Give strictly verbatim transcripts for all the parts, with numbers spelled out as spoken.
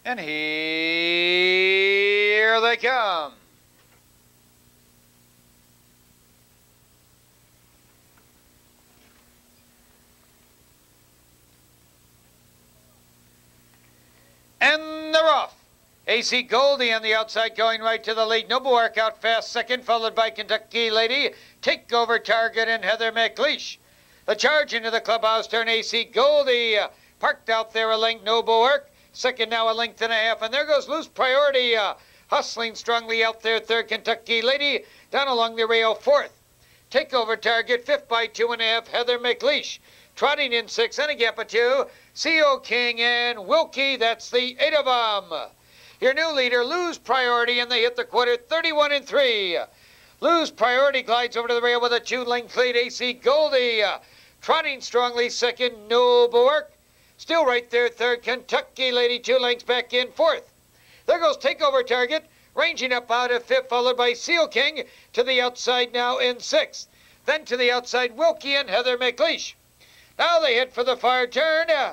And here they come. And they're off. A C Goldie on the outside going right to the lead. Noble Work out fast second, followed by Kentucky Lady. Take over Target and Heather McLeish. The charge into the clubhouse turn. A C Goldie uh, parked out there a length. Noble Work. Second now a length and a half. And there goes Loose Priority. Uh, hustling strongly out there. Third Kentucky Lady. Down along the rail. Fourth. Take over Target. Fifth by two and a half. Heather McLeish. Trotting in six and a gap of two. C O King and Wilkie. That's the eight of them. Your new leader, Lose Priority, and they hit the quarter thirty-one and three. Lose Priority glides over to the rail with a two-length lead. A C Goldie uh, trotting strongly second. Noble Work. Still right there third. Kentucky Lady two lengths back in fourth. There goes Takeover Target, ranging up out of fifth, followed by Seal King to the outside now in sixth. Then to the outside, Wilkie and Heather McLeish. Now they head for the far turn. Uh,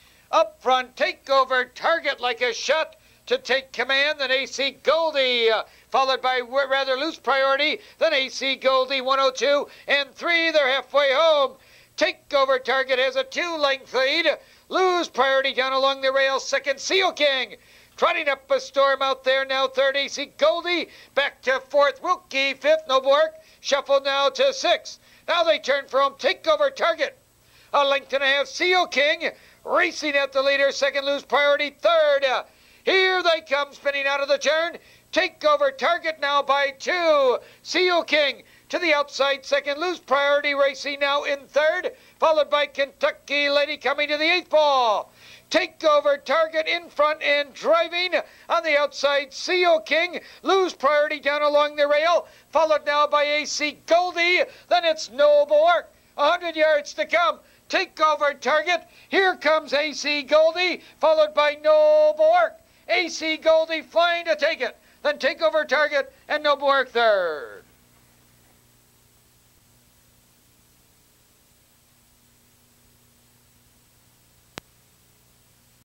up front, Takeover Target like a shot to take command, then A C Goldie, uh, followed by rather Loose Priority, then A C Goldie, one oh two and three. They're halfway home. Takeover Target has a two-length lead. Lose Priority down along the rail, second. Seal King trotting up a storm out there now third. A C Goldie back to fourth. Wilkie fifth. Noble Work shuffled now to sixth. Now they turn for home. Takeover Target a length and a half. Seal King racing at the leader, second. Lose Priority third. Uh, Here they come, spinning out of the turn. Takeover Target now by two. Seal King to the outside second. Lose Priority racing now in third, followed by Kentucky Lady coming to the eighth ball. Takeover Target in front and driving on the outside. Seal King. Lose Priority down along the rail, followed now by A C Goldie. Then it's Noble Work. A hundred yards to come. Takeover Target. Here comes A C Goldie, followed by Noble Work. A C Goldie flying to take it. Then Takeover Target and Noble Work third.